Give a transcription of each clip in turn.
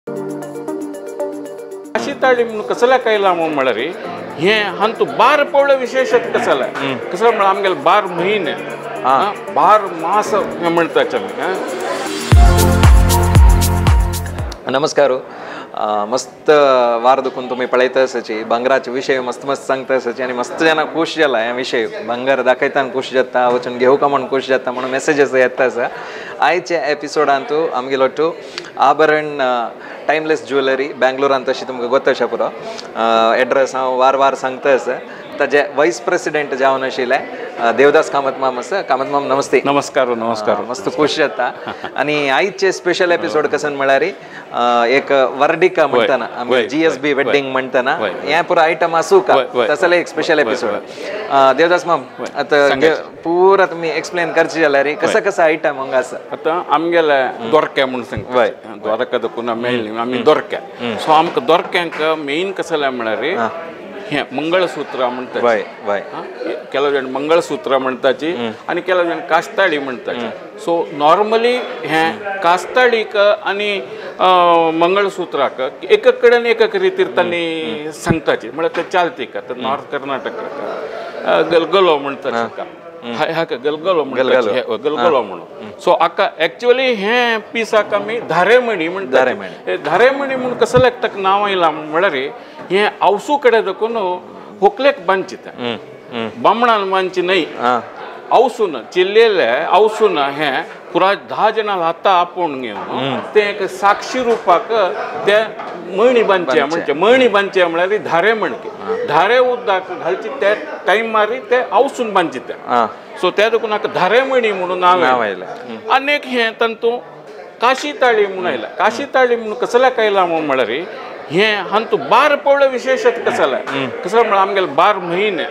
अशी ताळी म्हणून कसला काय लांब म्हळरी हे हंतु बार पवळ विशेषत कसला कसला म्हण आमगेल 12 महिने 12 मास म्हणतात नमस्कार मस्त वार दुखून तुम्ही पळयता आसाची भांगराचे विषय मस्त मस्त सांगता आसाची आणि मस्त जना खुश जाला ह्या विषय भांगर दाखयताना खुश जाता वचून घेऊ का म्हणून खुश जाता म्हणून मेसेजेस येता आसा आयच्या एपिसोडांतू आमगेलो टू आभरण टाइमलेस ज्वेलरी बँगलोरांत तशी तुमकां गोता आसा पुरो एड्रेस हांव वार वार सांगता आसा ताजे वायस प्रेसिडेंट जावन आशिल्ले देवदास कामत माम आसा कामत माम नमस्ते नमस्कार नमस्कार मस्त खुश जाता आणि आयचे स्पेशल एपिसोड कसन म्हळ्यार एक वर्डिका म्हणटाना आमी GSB वेडिंग म्हणटाना हे पुरो आयटम आसूं का तसले एक स्पेशल एपिसोड देवदास माम आता पुरा तुम्ही एक्सप्लेन करची जाल्यार कसा कसा आयटम हांगा आसा आता आमगेले दोरके म्हणून सांगता दोरका देखून मेळ्ळी आमी दोरके सो आमकां दोरक्यांक मेन कसले म्हळ्यार हे मंगळसूत्र म्हणतात केला जण मंगळसूत्र म्हणताची आणि केला जण कास्ताळी म्हणताची सो नॉर्मली हे कास्ताळीक आणि मंगळसूत्राक एक कडेन एक रितीर तांणी सांगताची म्हळ्यार ते चालती का तर नॉर्थ कर्नाटकाक गलगलो म्हणटात हा गलगलो म्हणटात गलगलो म्हणून सो आका एक्चुअली हे पीसाक आमी धारेमणी म्हणटात धारेमणी म्हणून कसं लागता नांव आयलां म्हळ्यार हे आवसू कडेन देखून होकलेक बांदचिता बामणान बांदची न्हय आवसून चिल्लेले आवसून हे पुरा 10 जणां हाता आपोवन घेवन ते एक साक्षी रुपाक ते मळणी बांदचे म्हणजे मळणी बांदचे म्हळ्यार धारे म्हणके धारे उदक घालची ते टाइम मारी ते आवसून बांदची ते सो त्या देखून हाका धारे मणी म्हणून नांव आयलें अनेक हे तंतू काशी ताळी म्हणून आयला काशी ताळी म्हणून कसला काय लांब म्हळ्यार हे हंतु 12 पवळ विशेषत कसला कसला म्हळ्यार आमगेले 12 महिने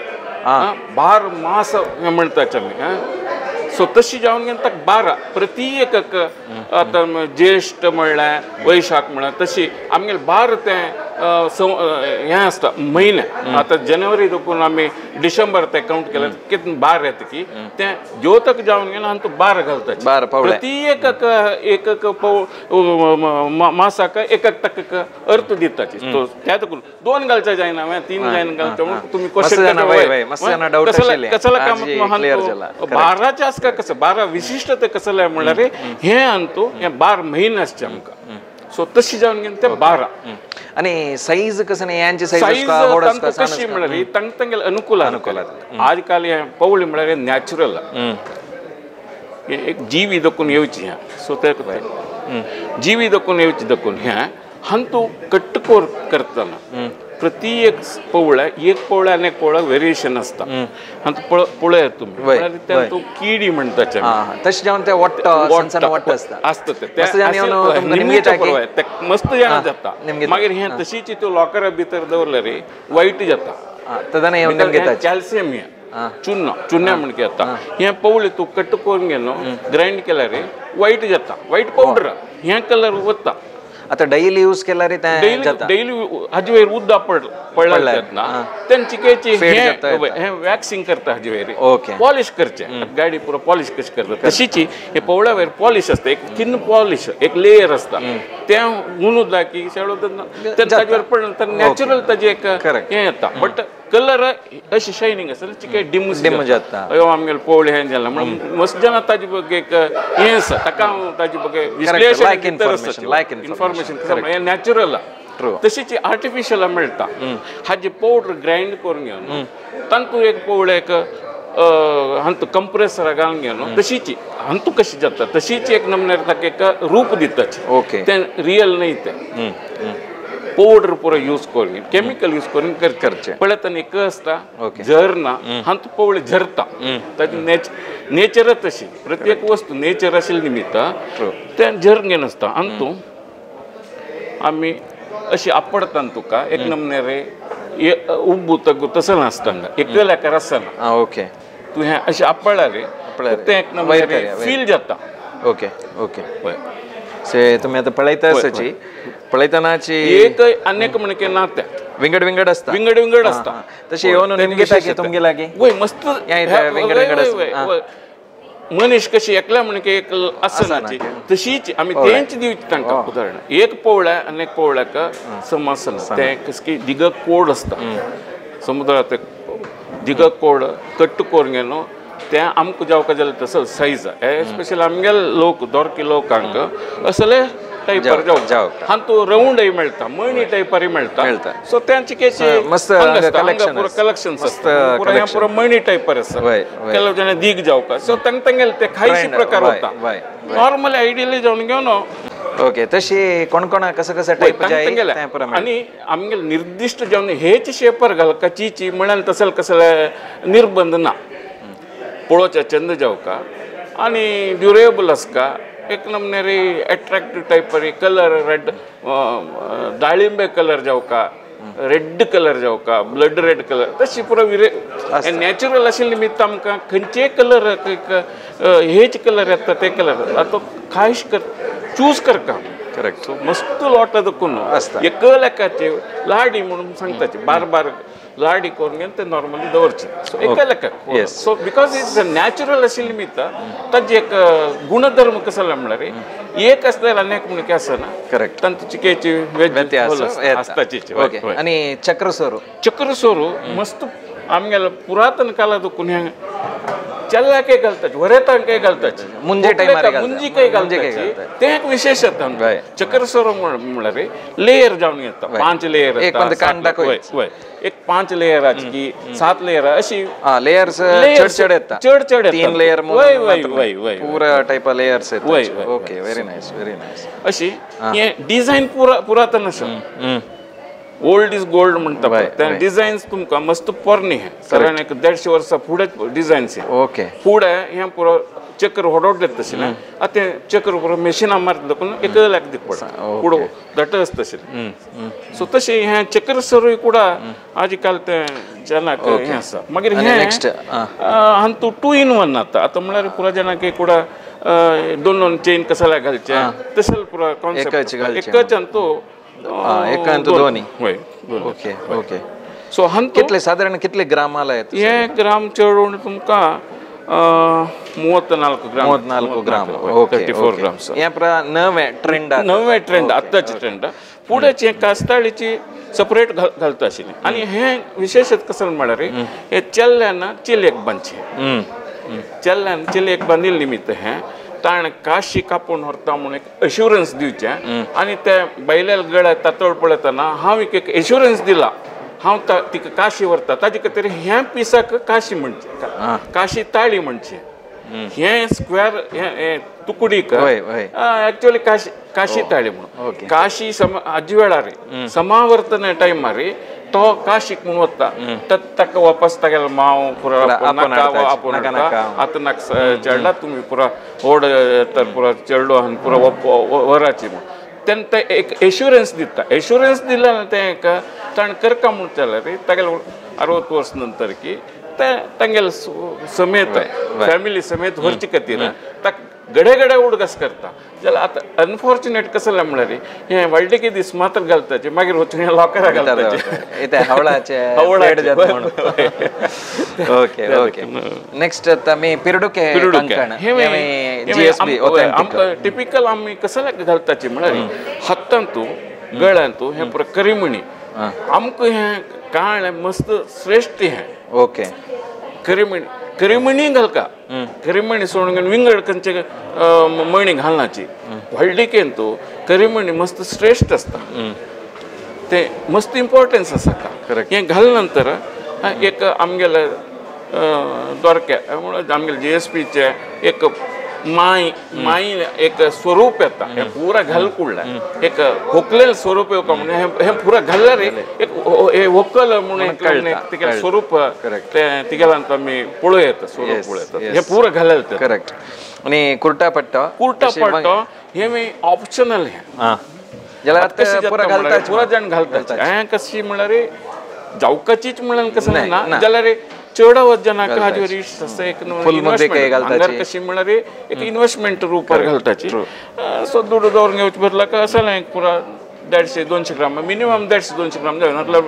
12 मास म्हणटात आमी सो तशी जावन गेन ताका 12 प्रति एकक आता ज्येष्ठ म्हणल्यार वैशाख म्हणल्यार तशी आमगेले 12 ते हे आसता म्हयने आता जानेवारी देखून आमी डिसेंबर ते काउंट केल्यार कितले 12 येता की ते ज्योतक जावन गेन हंतु 12 घालतात 12 पवळे प्रति एकक मासाक एकक तकक अर्थ दिताची सो त्या देखून 2 घालचा जायना 3 जायना घालता म्हणून तुम्ही क्वेश्चन कसला काम 12 चे आसका कसं 12 विशिष्ट ते कसले म्हळ्यार हे अंतू हे 12 महिने आसचे आमकां सो तशी जावन गेन ते 12 आणि साइज कसं यांची साइज कशी म्हळ्यार तंग तंगेल अनुकूल आज काल हे पवळी म्हळ्यार नॅचरल एक जीवी दखून येवची ह्या सो ते जीवी दखून येवची दखून ह्या हंतू कट्टकोर करतना प्रति एक पवळ्या एक पवळ्या अनेक पवळ्या व्हेरिएशन असता हंतू पळय तुम्ही त्या तो किडी म्हणतात तशी जावन ते वाट असता ते मस्त जाण जाता मागीर हे तशीची तो लॉकरा भितर दवरल्यार वायट जाता कॅल्शियम हे चुन्ना म्हण येता हे पवळे तू कट करून गेलो ग्राइंड केल्यार वायट जाता वायट पावडर हे कलर वता आता डेली यूज केल्यार डेली हाजे वयर उद्दा पडला ना त्यांची केची हे वॅक्सिंग करता हाजे वयर पॉलिश करचे गाडी पुरो पॉलिश कशी करता तशीची हे पवळ्या वयर पॉलिश असता एक थिन पॉलिश एक लेयर असता ते उनुदा की शेळो ताजे वयर पडलं तर नॅचरल ताजे एक हे येता बट कलर अशी शायनिंग आसा चिके डिम जाता अयो आमगेले पवळे हे जाला म्हणून मस्त जाणा ताजे बगे एक हे आसा ताका ताजे बगे विश्लेषण लायक इन्फॉर्मेशन हे नॅचरल तशीची आर्टिफिशियल मेळटा हाजी पावडर ग्राइंड करून घेवन तांतू एक पवळे एक हंतू कंप्रेसर घालून घेवन तशीची हंतू कशी जाता तशीची एक नमनेर ताका एक रूप दिताची ते रियल नाही ते पावडर पुरो यूज करून केमिकल यूज करून करचे पळय एक असता झरना हंतू पवळे झरता ताची नेचर तशी प्रत्येक वस्तू नेचर आशिल्ले निमित्त ते झरून घेवन आसता हंतू आमी अशी आपडता तुका एक नमने रे उब्बू तगू तसं नासता एकल एका आसना तू हे अशी आपळ्ळा रे ते एक नमने फील जाता से तुम्ही आता पळयता आसाची पळयतनाची एक अनेक म्हणके ना ते विंगड असता विंगड असता तशी येवन निमगे ताकी तुमगे लागी वय मस्त विंगड असता मनीस कशी एकल्या म्हणजे एक आसनाची तशीच आम्ही तेंच दिवची तांकां उदाहरण एक पवळ्या आनी एक पवळ्याक समासन ते कस की दिग कोड आसता समुद्रात दिग कोड कट्ट कोरून गेलो ते आमकां जावका जाल्यार तसं सायज एस्पेशली आमगेले लोक दोरके लोकांक असले टायपर जावक हांगा तूं रावंडय मेळटा मणी टायपरी मेळटा सो तांचे केचे मस्त कलेक्शन पुरो मणी टायपर आसा केलो जाणां दीग जावका सो तांगेले ते खायशी प्रकार होता नॉर्मली आयडियली जावन घेवन ओके तशी कोण कोणा कसं टायप आनी आमगेले निर्दिष्ट जावन हेच शेपर घालपाची म्हणाल तसले कसले निर्बंध ना पळोवच्या चंद जावका आनी ड्युरेबल आसका एक नमने रे अट्रॅक्टिव्ह टायपरी कलर रेड दाळिंबे कलर जावका रेड कलर जावका ब्लड रेड कलर तशी पुरो नॅचरल आशिल्ले निमित्त आमकां खंयचेय कलर हेच कलर येता ते कलर आतां खायश कर चूज करता करेक्ट सो मस्त लॉट देखून एक लेकाचे लाडी म्हणून सांगताचे बार बार लाडी करून घेवन ते नॉर्मली दवरचे सो एका लेखाक so because it's a natural आशिल्ले निमित्त ताजे एक गुणधर्म कसो म्हणल्यार एक आसल्यार अनेक म्हणून की आसना करेक्ट तांचे चिकेची व्यत्यास आसताची आनी चक्रसोरू मस्त आमगेले पुरातन काला देखून हे चल्लाके घालताचे वरेतांकय घालताचे मुंजे टायमार मुंजीकय घालताचे ते एक विशेषता चक्रसोरू म्हळ्यार लेयर जावन येता 5 लेयर एक एक 5 लेयराची की 7 लेयर अशी लेयर्स चड येता चड 3 लेयर वय पुरा type layers okay very nice अशी हे डिझाइन पुरातन आसा ओल्ड इज गोल्ड म्हणटा त्या डिझायन्स तुमकां मस्त पोरणी हे कारण एक 150 वर्सां फुडें डिझायन्स ओके फुडें हे पुरो चक्र ಹೊಡೋಡ್ಲೆತ್ತ ತಸಿನ ಅತೆ ಚಕ್ರ पुरो मशीन मारतकून एक लाख दिक पडा पुडो दटस तशें सो तशें हे चक्र सरूय कुडा आजकाल ते जनाक हे आसा मागीर हे नेक्स्ट हान तू 2 in 1 आता म्हळ्यार पुरा जनाक कुडा दोन चेन कसाला घालचे तसल पुरा कॉन्सेप्ट एकच अंतो एकांत दोन्ही होय ओके ओके सो हान कितले साधारण कितले ग्रामाला आहेत हे ग्राम चढून तुमका 34 ग्राम ओके 34 ग्राम्स हे पुरा नवे ट्रेंड आताचे ट्रेंड पुढेचे कास्ताळीची सेपरेट घालता आशिल्ली आनी हे विशेषत कसं म्हळ्यार हे चल्ल्यान चिलेक बांदचे चल्ल्यान चिलेक बांदिल्ले निमित्त हे ताण काशी कापून व्हरता म्हणून एक एश्युरन्स दिवचें आनी ते बैलेल गळ्या तातोळ पळयतना हांव एक एश्युरन्स दिला हांव तिका काशी व्हरता ताजे खातीर हे पिसाक काशी म्हणचे काशी ताळी म्हणचे हे स्क्वेअर हे तुकडीक एक्चुअली काशी ताळी म्हणून काशी हाजे वेळार समावर्तन टायमार तो काशीक म्हणून वता ताका वापस तागेलो माव पुरो आपूण आतां चडला तुमी पुरो ओड तर पुरो चडलो आनी पुरो वराची म्हणून तेन्ना ते एक एश्युरन्स दिता एश्युरन्स दिला ते ताणें करता म्हणून जाल्यार तागेलो 60 वर्स नंतर की ते तांगेले समेत फॅमिली समेत व्हरचे खातीर ताका घडे उडगस करता जाल्यार आतां अनफॉर्च्युनेट कसं म्हळ्यार हे व्हडले दीस मात्र घालताचे मागीर वचून लोकांक घालताचे हवळाचे ओके ओके नेक्स्ट आता मी पिरडुके कंकण GSB आमकां टिपिकल आमी कसले घालताचे म्हळ्यार हातांतू गळ्यांतू हे पुरो करिमणी आमकां हे काळ मस्त श्रेष्ठ हे ओके करिमणी घालका करिमणी सोडून विंगड खंयचे मणी घालनाची व्हडलिकेन तूं करिमणी मस्त श्रेष्ठ आसता ते मस्त इम्पॉर्टन्स आसा हे घाल नंतर एक आमगेले दोरके आमगेले GSBचे एक माई एक स्वरूप येता हे पुरा घाल कुडला एक होकलेलं स्वरूप येवका म्हणून हे पुरा घालल्यार एक हे व्हंकल म्हणून तिगे स्वरूप तिगेलांत आमी पळोव येता स्वरूप पळयता हे पुरा घाललें करेक्ट आनी कुर्ता पट्टो हे मी ऑप्शनल हे जाल्यार पुरा जाण घालता हे कशी म्हळ्यार जावकाचीच म्हणून कसं ना जाल्यार चड जनाक हाजे वर इश्ट आसता एक इन्वेस्टमेंट कशी म्हळ्यार एक इन्वेस्टमेंट रुपार घालताची सो दुडू दवरून घेवचे बदला आसलें पुरा 150-200 ग्राम मिनिमम 150-200 ग्राम जाय नाल्यार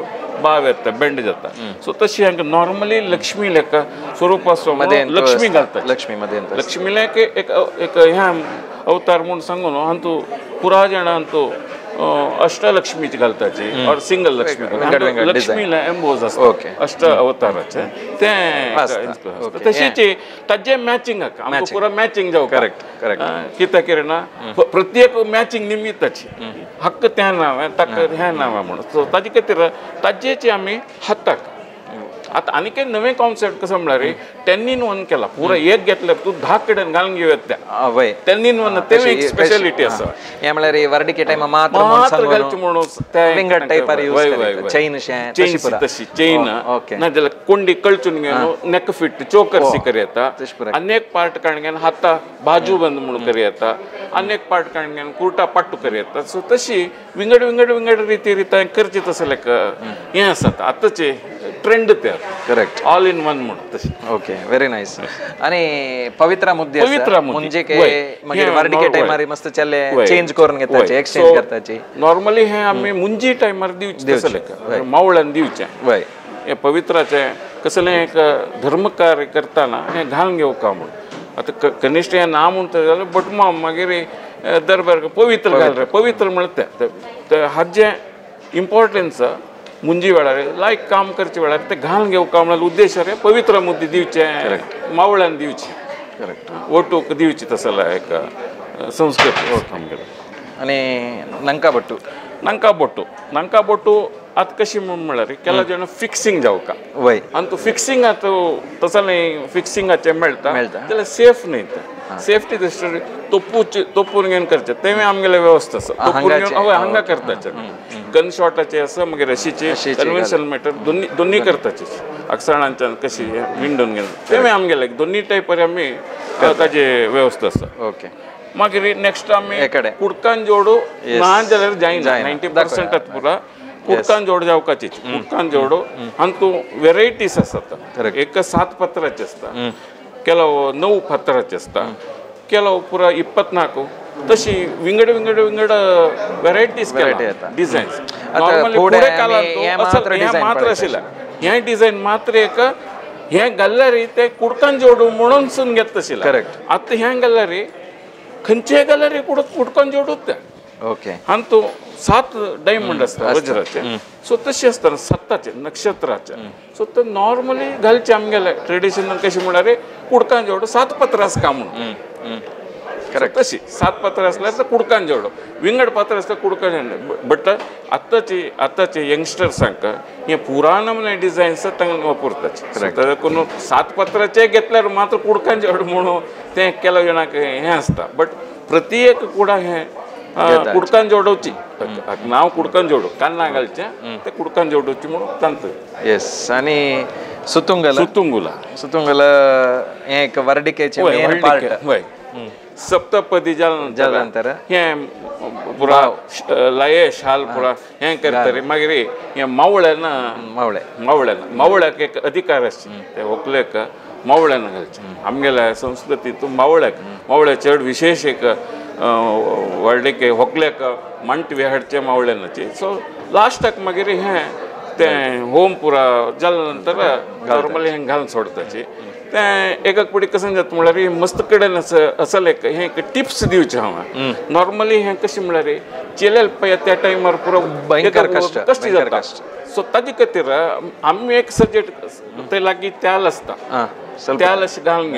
बाव येता बेंड जाता सो तशी हांकां नॉर्मली लक्ष्मी लेका स्वरूप आसो लक्ष्मी घालता लक्ष्मीला एक ह्या अवतार म्हणून सांगून हांतू पुरा जाणां हांतू अष्टलक्ष्मीची घालताची और सिंगल लक्ष्मी लक्ष्मीला एम्बोज आसता अष्ट अवताराचे ते तशीची ताजे मॅचिंग आमकां पुरा मॅचिंग जावं कित्याक ना प्रत्येक मॅचिंग निमित्ताची हक्क त्या नांव ताका ह्या नांवा म्हणून सो ताजे खातीर ताजेची आमी हाताक आता आनी काही नवे कॉन्सेप्ट कसं म्हणल्यार 10 in 1 केला पुरा एक घेतल्यार तूं 10 कडेन घालून घेवं त्या 10 in 1 ते एक स्पेशालिटी आसा हे म्हळ्यार वर्डिके टायमा मात्र घालची म्हणून विंगड टायपार यूज करता चैन तशी चैन नाजाल्यार कोंडी कळचून घेवन नेक फिट चोकर करी येता अनेक पार्ट काडून घेवन हाता बाजू बंद म्हणून करी येता अनेक पार्ट काडून घेवन कुर्ता पाट्टू करी येता सो तशी विंगड विंगड विंगड रिती करची तसं लायक हें आसात आतांचे ट्रेंड ते करेक्ट ऑल इन वन म्हणून तशी ओके व्हेरी नाईस आणि पवित्रा मुद्दे म्हणजे के मागीर वर्डिके टायमार मस्त चले चेंज करून घेताचे एक्सचेंज करताचे नॉर्मली हे आमी मुंजी टायमार दिवचे तसं लायक मावळ्यान दिवचे हे पवित्राचे कसले एक धर्म कार्य करताना हे घालून घेवका म्हणून आता कनिश्ट हे ना म्हणटा जाल्यार बटमा मागीर दरबार पवित्र घाल रे पवित्र म्हणटा हाजे इम्पॉर्टन्स मुंजी वेळार लायक काम करचे वेळार ते घालून घेवका म्हणून उद्देश रे पवित्र मुद्दे दिवचे मावळ्यान दिवचे करेक्ट ओटूक दिवची तसं एक संस्कृती आणि नंकाबट्टू आतां कशी म्हळ्यार केला जेन्ना फिक्सिंग जावका वय आनी तूं फिक्सिंग आतां तसलें फिक्सिंगाचें मेळटा जाल्यार सेफ न्ही तें सेफ्टी दृश्टीन तोपून घेवन करचें तें आमगेले वेवस्था आसा हय हांगा करताचे गन शॉटाचे आसा मागीर रशीचे कन्वेन्शनल मॅटर दोन्ही करताचे अक्षरांच्यान कशी विंडोन घेवन तें आमगेले दोन्ही टायपार आमी ताजे वेवस्था आसा ओके मागीर नेक्स्ट आमी कुडकान जोडू ना जाल्यार जायना 90% पुरा कुडकान जोड जावपाची कुडकान जोडू आनी तूं वेरायटीज आसात एक 7 पत्राचे आसता ಕೆಲವು 9 ಪತ್ರचे असता ಕೆಲವು ಪುರ 24 तशी विंगड विंगड विंगड व्हरायटीज डिझायन्स नॉर्मली पुढे कालांत मात्र आशिल्ला हे डिझायन मात्र एक हे गॅलरी ते कुडकान जोडू म्हणून सून घेत आशिल्ला आतां हे गॅलरी खंयचे गॅलरी कुडकान जोडूत ते ओके आनी तूं 7 डायमंड आसता वज्राचे सो तशी आसता 7 नक्षत्राचे सो ते नॉर्मली घालचे आमगेले ट्रेडिशनल कशें म्हळ्यार कुडकान जोडू 7 पत्र आसता म्हणून करेक्ट तशी 7 पत्र असल्यार तर कुडकान जोडू विंगड पत्र आसता कुडकान जोडू बट आतांचे यंगस्टर्सांक हे पुराण म्हणे डिझायन्स तांकां वापरताचे तर कोण 7 पत्राचे घेतल्यार मात्र कुडकान जोडू म्हणून ते केल्या जाणांक हें आसता बट प्रत्येक कुडा हें कुडकान जोडोवची नांव कुडकान जोडू कान्ना घालचें ते कुडकान जोडोवची म्हणून तांत येस आनी सुतुंगला हें एक वर्डिकेचें मेन पार्ट हय सप्तपदी जाल्या नंतर हें पुरा लये शाल पुरा हें करतरी मागीर हें मावळ्याक एक अधिकार आसचे ते व्हंकलेक मावळ्यान घालचें आमगेल्या संस्कृतींतून मावळे चड विशेष एक व्हडलेक व्हंकलेक मांटवी हाडचे मावळ्यानाची सो लास्टाक मागीर हें तें होम पुरा जाल्या नंतर नॉर्मली हें घालून सोडताची तें एक पुडी कशें जाता म्हळ्यार मस्त कडेन असल एक हें एक टिप्स दिवचे हांवें नॉर्मली हें कशें म्हळ्यार चेलेल पळय त्या टायमार पुरो भयंकर कश्ट जाता सो ताजे खातीर आमी एक सब्जेक्ट ते लागीं त्याल आसता त्याल अशें घालून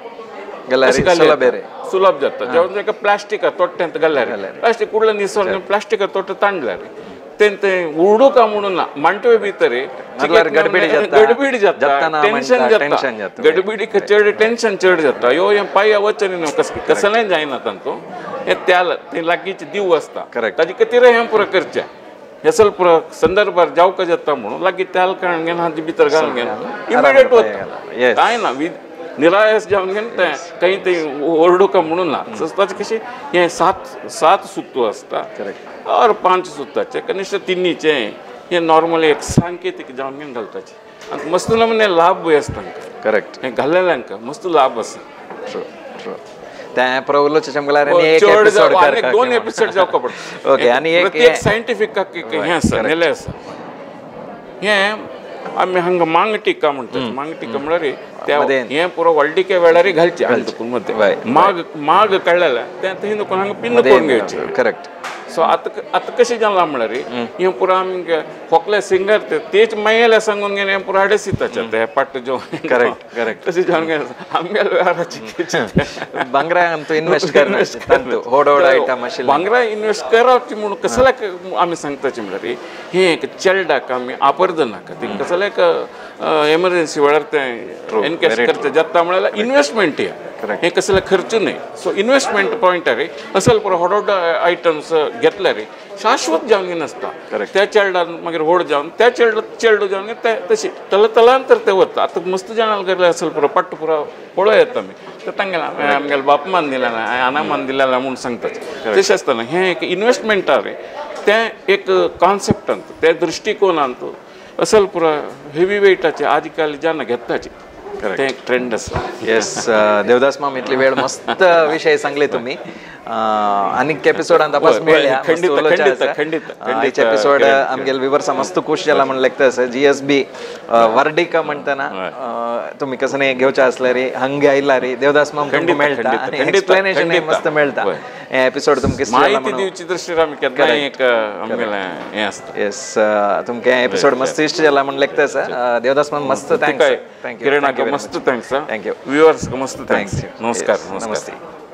घेवन सुलभ जाता जेवण एका प्लास्टीक तोट्ट्यांत घाल्यार प्लास्टीक कुडलें निसरून प्लास्टीक तोट्ट ताणल्यार तें उडू का म्हणून ना मांटवे भितर गडबीड जाता टेन्शन जाता गडबिडीक चड टेन्शन चड जाता ह्यो हें पांय वचन न्हू कसलेंय जायना तांतूं हें त्याल तें लागींचे दिव आसता ताजे खातीर हें पुरो करचें हे सल पुरो संदर्भार जावका जाता म्हणून लागीं त्याल काडून घेवन हाती भितर घालून घेवन इमिडिएट वता कांय ना निरायस जावन घेवन तें खंय ते ओरडू का म्हणून ना ताचे कशें हें 7 सुत्तू आसता और 5 सुत्ताचे कनिश्ट तिन्नीचे हे नॉर्मली एक सांकेतीक जावन घेवन घालताचे आनी मस्त नमुने लाभ आसता तांकां करेक्ट हें घाल्लेल्यांक मस्त लाभ आसा त्या प्रवलोचे म्हळ्यार एक 2 एपिसोड जावपा पडटा ओके आनी एक सायंटिफीक हें आसा नेले आसा हें आमी हांगा मांग टिक्का म्हणटात मांग टिक्का म्हळ्यार हें पुरो व्हडलिके वेळार घालचें हांतून मध्ये माग कळ्ळें तें हिंदू कोण हांगा पिन्न करून घेवचें करेक्ट सो आतां कशें जालां म्हळ्यार हें पुरो आमगे व्हंकले सिंगर तेच मागयले सांगून घेवन हें पुरो हाडे सिताचें तें पट्ट जेवण करेक्ट करेक्ट तशें जेवण घेवन आमगेले वेळाराची भांगरांत इन्वेस्ट करना होड आयटम आशिल्ले भांगरा इन्वेस्ट करप म्हणून कसल्याक आमी सांगताचें म्हळ्यार हें एक चेडडाक आमी आपर्द नाका ती कसल्याक एमर्जन्सी वेळार तें एनकॅश करचें जाता म्हळ्यार इन्वेस्टमेंट हें कसलें खर्च न्हय सो इन्वेस्टमेंट पॉयंटार असल पुरो व्हड आयटम्स घेतल्यार शाश्वत जावंक नासता त्या चेडडान मागीर व्हड जावन त्या चेडो जावन ते तशी तलांतर ते वता आतां मस्त जाणां गेले असल पुरो पट्ट पुरो पळोव येता आमी तर तांगेला आमगेले बापमान दिलें ना आनामान दिलें म्हूण सांगतात तशें आसतना हें एक इन्वेस्टमेंटार तें एक कॉन्सेप्टांत त्या दृश्टिकोनांत असल पुरो हेवी वेटाचे आदी काल जेन्ना घेताचे ते एक ट्रेंड आसा येस देवदास माम इतली वेळ मस्त विषय सांगले तुम्ही आनीक एपिसोडान तपास मेळ्ळ्या खंडीत एपिसोड आमगेले विवर्सा मस्त खूश जाला म्हण लागता आसा GSB वर्डिका म्हणटना तुम्ही कसं नाही घेवचे असल्या रे हंगे आयला रे देवदास माम तुमकां मेळटा आनी एक्सप्लेनेशन मस्त मेळटा हे एपिसोड तुमकां माहिती दिवची दृश्टीर आमी केन्नाय एक आमगेलें हें आसता येस तुमकां हे एपिसोड मस्त इश्ट जाला म्हण लागता आसा देवदास माम मस्त थँक्स किरणाक मस्त थँक्स थँक्यू व्ह्युअर्स मस्त थँक्स नमस्कार नमस्ते